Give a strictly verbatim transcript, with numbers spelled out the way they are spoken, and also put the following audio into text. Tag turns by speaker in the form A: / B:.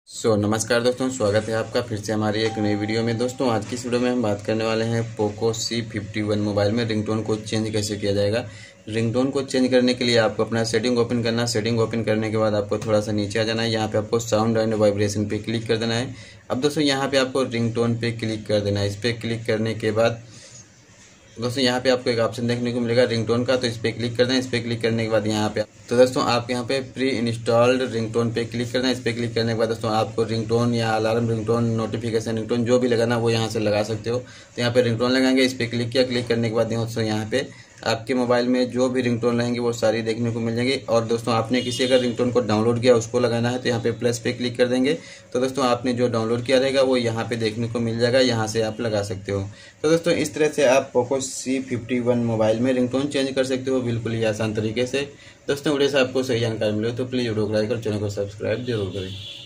A: सो so, नमस्कार दोस्तों, स्वागत है आपका फिर से हमारी एक नई वीडियो में। दोस्तों आज की इस वीडियो में हम बात करने वाले हैं Poco C fifty one mobile में रिंगटोन को चेंज कैसे किया जाएगा। रिंगटोन को चेंज करने के लिए आपको अपना सेटिंग ओपन करना है। सेटिंग ओपन करने के बाद आपको थोड़ा सा नीचे आ जाना है। यहाँ पे आपको साउंड एंड वाइब्रेशन पे क्लिक कर देना है। अब दोस्तों यहाँ पे आपको रिंगटोन पे क्लिक कर देना है। इस पर क्लिक करने के बाद दोस्तों यहाँ पे आपको एक ऑप्शन देखने को मिलेगा रिंगटोन का, तो इस पर क्लिक करना है। इस पर क्लिक करने के बाद यहाँ पे तो दोस्तों आप यहाँ पे प्री इंस्टॉल्ड रिंगटोन पे क्लिक करना है। इस पर क्लिक करने के बाद दोस्तों आपको रिंगटोन या अलार्म रिंगटोन, नोटिफिकेशन रिंगटोन जो भी लगाना वो यहाँ से लगा सकते हो। तो यहाँ पे रिंगटोन लगाएंगे, इस पर क्लिक किया। क्लिक करने के बाद दोस्तों यहाँ पे आपके मोबाइल में जो भी रिंगटोन रहेंगे वो सारी देखने को मिल जाएंगी। और दोस्तों आपने किसी अगर रिंगटोन को डाउनलोड किया उसको लगाना है तो यहाँ पे प्लस पे क्लिक कर देंगे। तो दोस्तों आपने जो डाउनलोड किया रहेगा वो यहाँ पे देखने को मिल जाएगा, यहाँ से आप लगा सकते हो। तो दोस्तों इस तरह से आप Poco C fifty one mobile में रिंगटोन चेंज कर सकते हो बिल्कुल ही आसान तरीके से। दोस्तों वीडियो से आपको सही जानकारी मिले तो प्लीज़ वीडियो को लाइक और चैनल को सब्सक्राइब जरूर करें।